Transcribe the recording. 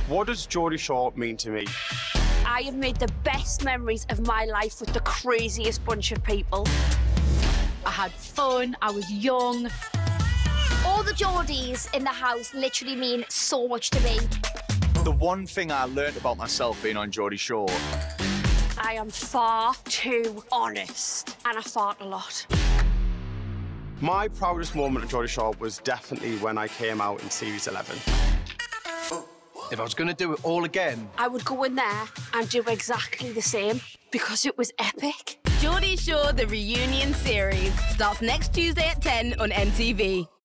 What does Geordie Shore mean to me? I have made the best memories of my life with the craziest bunch of people. I had fun, I was young. All the Geordies in the house literally mean so much to me. The one thing I learnt about myself being on Geordie Shore. I am far too honest, and I fart a lot. My proudest moment at Geordie Shore was definitely when I came out in Series 11. If I was going to do it all again... I would go in there and do exactly the same, because it was epic. Geordie Shore, the reunion series, starts next Tuesday at 10 on MTV.